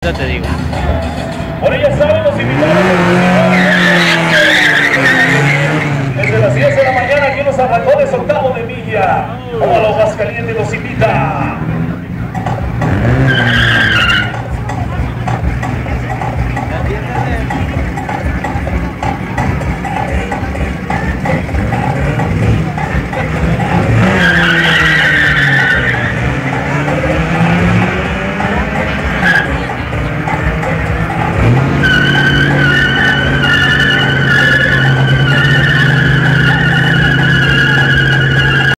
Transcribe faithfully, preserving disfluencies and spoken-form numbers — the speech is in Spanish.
Ya te digo. Por ello saben los invitados. Desde las diez de la mañana aquí en los arrancones octavo de milla. Como los Aguascalientes los invita.